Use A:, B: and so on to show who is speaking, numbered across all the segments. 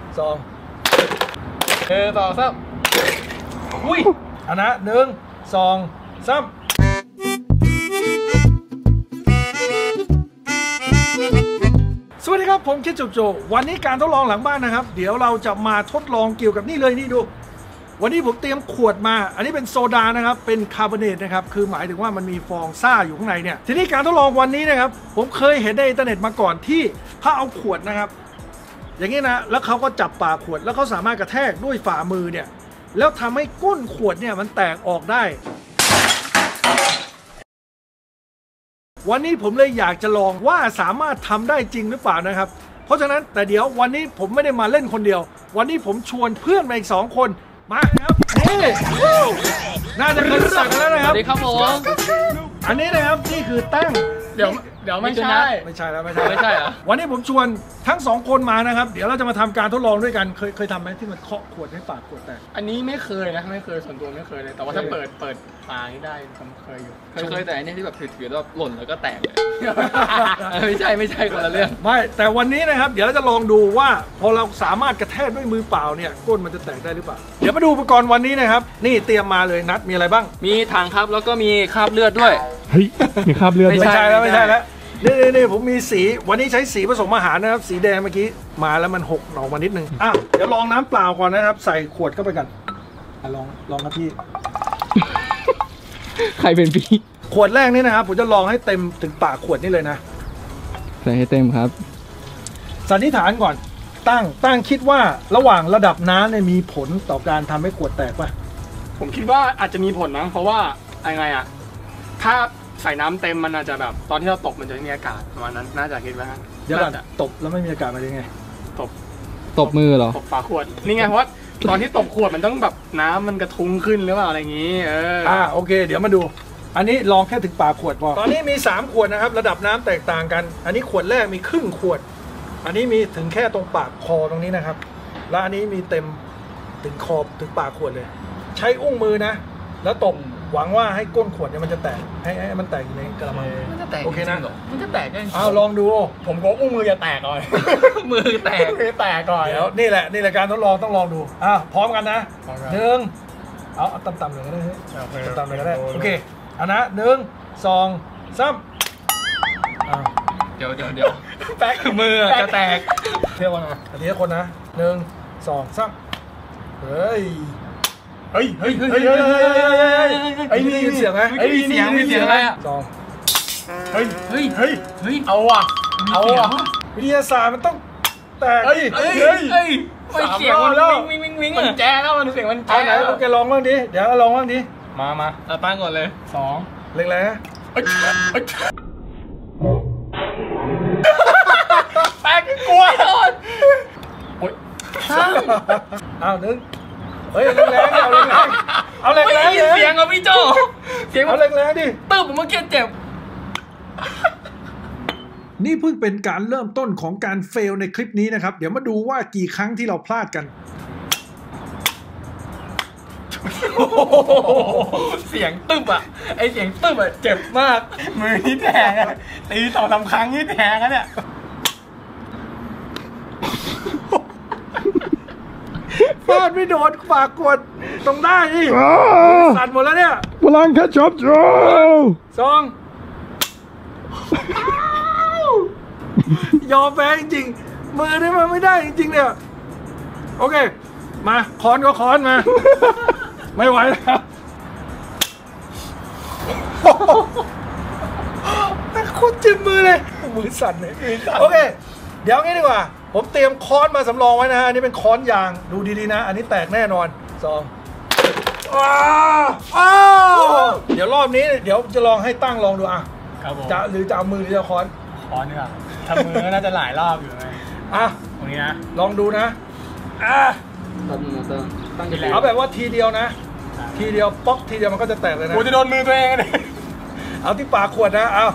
A: 2
B: 2 3อุ้ย
A: เอานะ1 2 3สวัสดีครับผมคิดโจวันนี้การทดลองหลังบ้านนะครับเดี๋ยวเราจะมาทดลองเกี่ยวกับนี่เลยนี่ดูวันนี้ผมเตรียมขวดมาอันนี้เป็นโซดานะครับเป็นคาร์บอเนตนะครับคือหมายถึงว่ามันมีฟองซ่าอยู่ข้างในเนี่ยทีนี้การทดลองวันนี้นะครับผมเคยเห็นในอินเทอร์เน็ตมาก่อนที่เขาเอาขวดนะครับอย่างนี้นะแล้วเขาก็จับปากขวดแล้วเขาสามารถกระแทกด้วยฝ่ามือเนี่ยแล้วทำให้ก้นขวดเนี่ยมันแตกออกได้วันนี้ผมเลยอยากจะลองว่าสามารถทำได้จริงหรือเปล่านะครับเพราะฉะนั้นแต่เดี๋ยววันนี้ผมไม่ได้มาเล่นคนเดียววันนี้ผมชวนเพื่อนมาอีก2 คนมาครับนี่น่าจะเคยรู้จักกันแล้วนะครับ
B: สวัสดีครับผม
A: อันนี้นะครับนี่คือตั้ง
B: เดี๋ยวไม่ใช่
A: แล้วไม่
B: ใช่เหรอ
A: วันนี้ผมชวนทั้ง2 คนมานะครับเดี๋ยวเราจะมาทำการทดลองด้วยกันเคยทำไหมที่มันเคาะขวดให้ปากขวดแตก
B: อันนี้ไม่เคยนะไม่เคยส่วนตัวไม่เคยเลยแต่ว่าถ้าเปิดฝานี้ได้ผมเคยอยู่เคยแต่อันนี้ที่แบบถือแล้วหล่นแล้วก็แตกเลยไม่ใช่คนละเรื่อง
A: ไม่แต่วันนี้นะครับเดี๋ยวเราจะลองดูว่าพอเราสามารถกระแทกด้วยมือเปล่าเนี่ยก้นมันจะแตกได้หรือเปล่าเดี๋ยวมาดูอุปกรณ์วันนี้นะครับนี่เตรียมมาเลยนัดมีอะไรบ้าง
B: มีถังครับแล้วก็มีคราบเลือดด้วย
A: เฮ้ยมีคราบเลือดไม่ใช่แล้วนี่ผมมีสีวันนี้ใช้สีผสมอาหารนะครับสีแดงเมื่อกี้มาแล้วมันหกออกมานิดนึงเดี๋ยวลองน้ำเปล่าก่อนนะครับใส่ขวดเข้าไปกันลองครับพี่
B: ใครเป็นพี่
A: ขวดแรกนี่นะครับผมจะลองให้เต็มถึงปากขวดนี่เลยนะ
B: ใส่ให้เต็มครับ
A: สันนิษฐานก่อนตั้งคิดว่าระหว่างระดับน้ำเนี่ยมีผลต่อการทำให้ขวดแตกป่ะ
B: ผมคิดว่าอาจจะมีผลนะเพราะว่าไงอ่ะถ้าใส่น้ำเต็มมันอาจจะแบบตอนที่เราตบมันจะไม่มีอากาศประมาณนั้นน่าจะคิดว่า
A: เดี๋ยวก่อนตบแล้วไม่มีอากาศมาได้ไง
B: ตบมือเหรอตบฝาขวดนี่ไงเพราะตอนที่ตบขวดมันต้องแบบน้ำมันกระทุ้งขึ้นหรือเปล่าอะไรอย่างงี้
A: โอเคเดี๋ยวมาดูอันนี้ลองแค่ถึงปากขวดพอตอนนี้มี3 ขวดนะครับระดับน้ำแตกต่างกันอันนี้ขวดแรกมีครึ่งขวดอันนี้มีถึงแค่ตรงปากคอตรงนี้นะครับแล้วอันนี้มีเต็มถึงขอบถึงปากขวดเลยใช้อุ้งมือนะแล้วตบหวังว่าให้ก้นขวดเนี่ยมันจะแตกให้มันแตกอยู่ในกระมัง
B: มันจะแตก
A: โอเคนะ
B: มันจะแตกได้
A: ลองดู
B: ผมก็อุ้งมือจะแตกก่อนมือแตกก่อน
A: เดี๋ยวนี่แหละการทดลองต้องลองดูพร้อมกันนะ1เอาต่ำๆเลยก็ได้ต่ำๆเลยก็ได้โอเคเอานะ1 2 3เ
B: ดี๋ยวแตกมือจะแตก
A: เที่ยวนะอันนี้คนนะ1 2 3เฮ้ยมีเสียงไหม
B: มีเสียงอะไรอ่ะ
A: เฮ้ย
B: เอาว่ะ
A: วิทยาศาสตร์มันต้องแตก
B: ไม่เสียงมันวิ่งมันแจ้แล้วมันเสียงมันแจ้
A: ไหนโอเคลองบ้างดิเดี๋ยวลองบ้างดิ
B: มาตั้งก่อนเลย2
A: เล็กๆนะ
B: แตกกลัวโดน
A: นึงเฮ้ยแรงเอาแรง
B: เสียงอ่ะพี่โจ
A: เสียงเอาแรงดิ
B: ตึ๊บผมเมื่อกี้เจ็บ
A: นี่เพิ่งเป็นการเริ่มต้นของการเฟลในคลิปนี้นะครับเดี๋ยวมาดูว่ากี่ครั้งที่เราพลาดกัน
B: เสียงตึ๊บอะไอเสียงตึ๊บอะเจ็บมากมือนี่แทงอะตี2-3 ครั้งนี่แทงอะเนี่ย
A: ฟาดไม่โดนฝากกดตรงได้ดิสั่นหมดแล้วเนี่ย
C: พลังแค่ช็อปโจ
A: 2ยอมแพ้จริงๆมือนี่มันไม่ได้จริงๆเนี่ยโอเคมาค้อนก็ค้อนมาไม่ไหวแล้วโคตรเจ็บมือเลยมือสั่นเลยโอเคเดี๋ยวงี้ดีกว่าผมเตรียมค้อนมาสำรองไว้นะฮะอันนี้เป็นค้อนยางดูดีๆนะอันนี้แตกแน่นอนเดี๋ยวรอบนี้เดี๋ยวจะลองให้ตั้งลองดูจะเอามือหรือจะค้อน
B: นี่ครับทำมือก็น่าจะหลายรอบอยู่ไงตรงนี้นะ
A: ลองดูนะ
B: ตั้ง
A: เอาแบบว่าทีเดียวนะทีเดียวป๊อกทีเดียวมันก็จะแตกเลยนะ
B: กูจะโดนมือตัวเองเลย
A: เอาที่ปากขวดนะเอา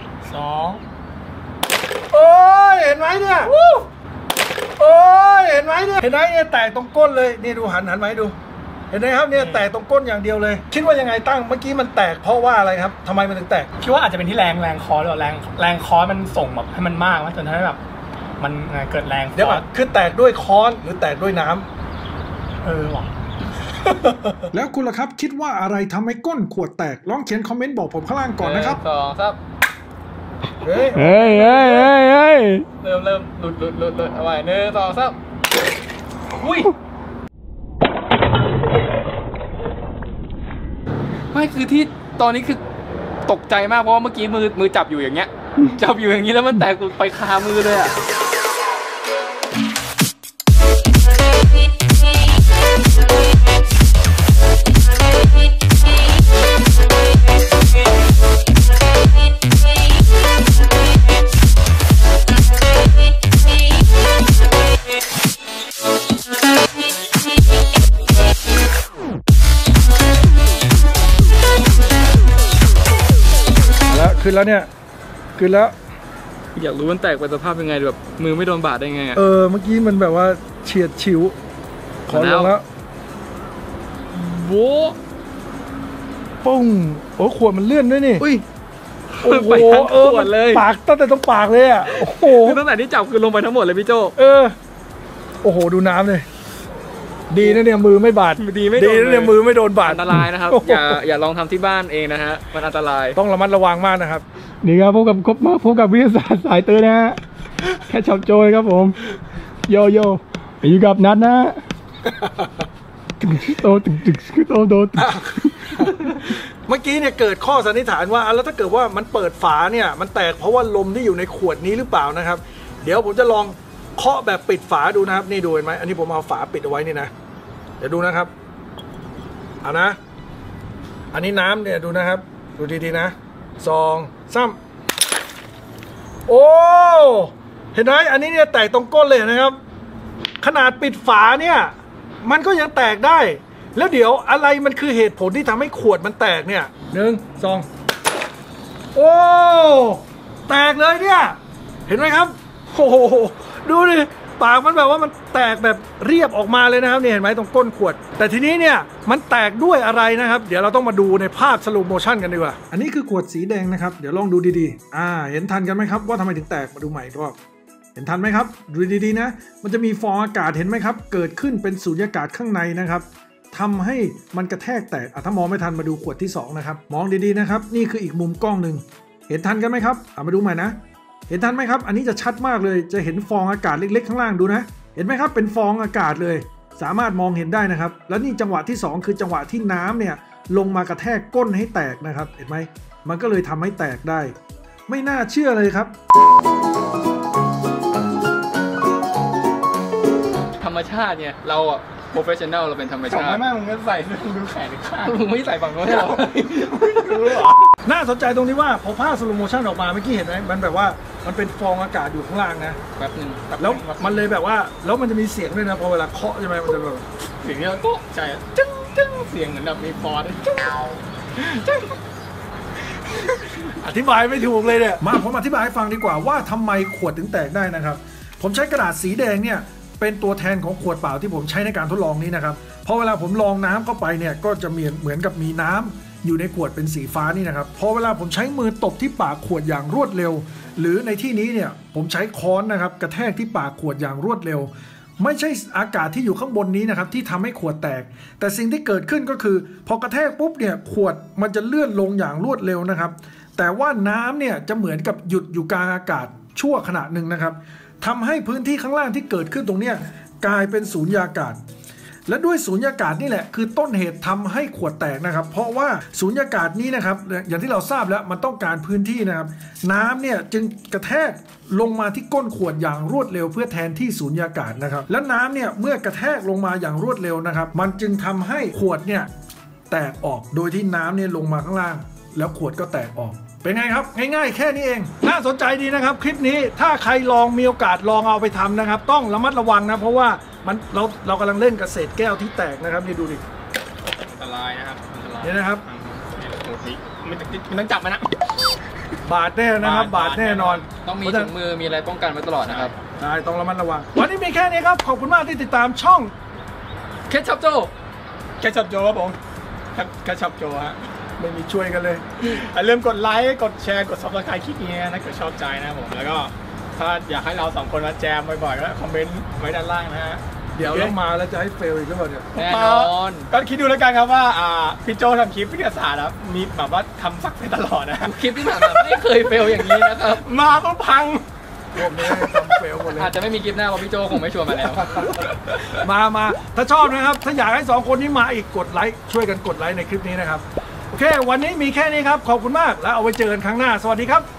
B: 2
A: โอ้ยเห็นไหมเนี่ยโอ้ยเห็นไหมเนี่ยแตกตรงก้นเลยนี่ดูหันไหมดูเห็นไหมครับเนี่ยแตกตรงก้นอย่างเดียวเลยคิดว่ายังไงตั้งเมื่อกี้มันแตกเพราะว่าอะไรครับทำไมมันถึงแตก
B: คิดว่าอาจจะเป็นที่แรงคอหรือแรงคอมันส่งแบบให้มันมากจนทำให้แบบมันเกิดแรง
A: เดี๋ยวก่อนคือแตกด้วยค้อนหรือแตกด้วยน้ำ
B: ว่ะ
A: แล้วคุณล่ะครับคิดว่าอะไรทำให้ก้นขวดแตกลองเขียนคอมเมนต์บอกผมข้างล่างก่อนนะครับ
B: 2 3
A: เฮ้ย
B: เริ่มหลุดเอาไว้1 2 3อุ้ยไม่คือที่ตอนนี้คือตกใจมากเพราะว่าเมื่อกี้มือจับอยู่อย่างเงี้ยจับอยู่อย่างนี้แล้วมันแตกไปคามือเลยอ่ะ
A: ขึ้นแล้วเนี่ยขึ้นแล้ว
B: อยากรู้มันแตกเป็นสภาพยังไงแบบมือไม่โดนบาดได้ไง
A: เมื่อกี้มันแบบว่าเฉียดฉิวขอลงแล้ว
B: โว้
A: ปุ้งโอ้ขวดมันเลื่อนด้วยนี่
B: อุ้ย
A: โอ้โหขวดเลยปากตั้งแต่ตรงปากเลยอ่ะโอ้โห
B: ตั้งแต่ที่จับคือลงไปทั้งหมดเลยพี่โจ
A: โอ้โหดูน้ำเลยดีนะเนี่ยมือไม่บาด
B: ดีนะ
A: เนี่ยมือไม่โดนบาด
B: อันตรายนะครับอย่าลองทำที่บ้านเองนะฮะมันอันตราย
A: ต้องระมัดระวังมากนะครับ
C: นี่ครับพบกับวิทยาศาสตร์สายตื้อนะฮะแค่ช็อปโจยครับผมโยอยู่กับนัทนะโต
A: เมื่อกี้เนี่ยเกิดข้อสันนิษฐานว่าแล้วถ้าเกิดว่ามันเปิดฝาเนี่ยมันแตกเพราะว่าลมที่อยู่ในขวดนี้หรือเปล่านะครับเดี๋ยวผมจะลองเคาะแบบปิดฝาดูนะครับนี่ดูเห็นไหมอันนี้ผมเอาฝาปิดเอาไว้นี่นะเดี๋ยวดูนะครับเอานะอันนี้น้ำเนี่ยดูนะครับดูดีๆนะ2 3โอ้เห็นไหมอันนี้เนี่ยแตกตรงก้นเลยนะครับขนาดปิดฝาเนี่ยมันก็ยังแตกได้แล้วเดี๋ยวอะไรมันคือเหตุผลที่ทำให้ขวดมันแตกเนี่ย1 2โอ้แตกเลยเนี่ยเห็นไหมครับโอ้โหดูดิปากมันแบบว่ามันแตกแบบเรียบออกมาเลยนะครับเนี่ยเห็นไหมตรงก้นขวดแต่ทีนี้เนี่ยมันแตกด้วยอะไรนะครับเดี๋ยวเราต้องมาดูในภาพสโลว์โมชั่นกันดีกว่าอันนี้คือขวดสีแดงนะครับเดี๋ยวลองดูดีๆเห็นทันกันไหมครับว่าทำไมถึงแตกมาดูใหม่อีกรอบเห็นทันไหมครับดูดีๆนะมันจะมีฟองอากาศเห็นไหมครับเกิดขึ้นเป็นสูญญากาศข้างในนะครับทำให้มันกระแทกแตกถ้ามองไม่ทันมาดูขวดที่2นะครับมองดีๆนะครับนี่คืออีกมุมกล้องหนึ่งเห็นทันกันไหมครับมาดูใหม่นะเห็นทันไหมครับอันนี้จะชัดมากเลยจะเห็นฟองอากาศเล็กๆข้างล่างดูนะเห็นไหมครับเป็นฟองอากาศเลยสามารถมองเห็นได้นะครับแล้วนี่จังหวะที่2คือจังหวะที่น้ำเนี่ยลงมากระแทกก้นให้แตกนะครับเห็นไหมมันก็เลยทำให้แตกได้ไม่น่าเชื่อเลยครับ
B: ธรรมชาติเนี่ยเราอะโปรเฟชชั่นแนลเราเป็นธรรมชาติ
C: ไม่มึงก็ใส่ดูแขนข้าง
B: มึงไม่ใส่ฝั่งโน้นให้เรา
A: น่าสนใจตรงที่ว่าพอภาพสโลว์โมชั่นออกมาเมื่อกี้เห็นไหมมันแบบว่ามันเป็นฟองอากาศอยู่ข้างล่างนะ
B: แป๊บนึง
A: แล้วมันเลยแบบว่าแล้วมันจะมีเสียงด้วยนะพอเวลาเคาะใช่ไหมมันจะแบบ
B: เสียงเนี่ยก็ใช่จึ้งเสียงเหมือนแบบมีฟอร์ดจึ้ง
A: อธิบายไม่ถูกเลยเนี่ยมาผมอธิบายให้ฟังดีกว่าว่าทำไมขวดถึงแตกได้นะครับผมใช้กระดาษสีแดงเนี่ยเป็นตัวแทนของขวดเปล่าที่ผมใช้ในการทดลองนี้นะครับพอเวลาผมลองน้ำเข้าไปเนี่ยก็จะเหมือนกับมีน้ำอยู่ในขวดเป็นสีฟ้านี่นะครับพอเวลาผมใช้มือตบที่ปากขวดอย่างรวดเร็วหรือในที่นี้เนี่ยผมใช้ค้อนนะครับกระแทกที่ปากขวดอย่างรวดเร็วไม่ใช่อากาศที่อยู่ข้างบนนี้นะครับที่ทำให้ขวดแตกแต่สิ่งที่เกิดขึ้นก็คือพอกระแทกปุ๊บเนี่ยขวดมันจะเลื่อนลงอย่างรวดเร็วนะครับแต่ว่าน้ำเนี่ยจะเหมือนกับหยุดอยู่กลางอากาศชั่วขณะหนึ่งนะครับทำให้พื้นที่ข้างล่างที่เกิดขึ้นตรงนี้กลายเป็นสูญญากาศและด้วยสูญญากาศนี่แหละคือต้นเหตุทำให้ขวดแตกนะครับเพราะว่าสูญญากาศนี้นะครับอย่างที่เราทราบแล้วมันต้องการพื้นที่นะครับน้ำเนี่ยจึงกระแทกลงมาที่ก้นขวดอย่างรวดเร็วเพื่อแทนที่สูญญากาศนะครับแล้วน้ำเนี่ยเมื่อกระแทกลงมาอย่างรวดเร็วนะครับมันจึงทำให้ขวดเนี่ยแตกออกโดยที่น้ำเนี่ยลงมาข้างล่างแล้วขวดก็แตกออกเป็นไงครับง่ายๆแค่นี้เองน่าสนใจดีนะครับคลิปนี้ถ้าใครลองมีโอกาสลองเอาไปทำนะครับต้องระมัดระวังนะเพราะว่าเรากำลังเล่นกับเศษแก้วที่แตกนะครับนี่ดูดิ
B: อันตรายนะครับ
A: นี่นะครับ
B: มันต้องจับมันนะ
A: บาดแน่นะครับบาดแน่นอน
B: ต้องมีถุงมือมีอะไรป้องกันไว้ตลอดนะครับ
A: ใช่ต้องระมัดระวังวันนี้มีแค่นี้ครับขอบคุณมากที่ติดตามช่อง
B: แคชชัพโจครับผมแคชชัพโจฮะ
A: ไม่มีช่วยกันเลย
B: อย่าลืมกดไลค์กดแชร์กด Subscribe คลิปนี้นะถ้าเกิดชอบใจนะผมแล้วก็ถ้าอยากให้เราสองคนมาแจมบ่อยๆก็คอมเมนต์ไว้ด้านล่างนะฮะ
A: เดี๋ยวเรามาแล้วจะให้เฟลอีกหรือเปล่าเนี่ย
B: แน่นอน
C: ก็คิดดูแล้วกันครับว่าพี่โจทำคลิปวิทยาศาสตร์ครับมีแบบว่าทำสักไปตลอดนะ
B: คลิปที่ผ่านมาไม่เคยเฟลอย่างนี้นะครับ
C: มาก็พัง
A: พวกนี้ทำเฟลหมดเลย
B: อาจจะไม่มีคลิปหน้าเพราะพี่โจคงไม่ชวนมาแล้ว
A: มาถ้าชอบนะครับ ถ้าอยากให้2คนนี้มาอีกกดไลค์ช่วยกันกดไลค์ในคลิปนี้นะครับ โอเค วันนี้มีแค่นี้ครับ ขอบคุณมากแล้วเอาไว้เจอกันครั้งหน้า สวัสดีครับ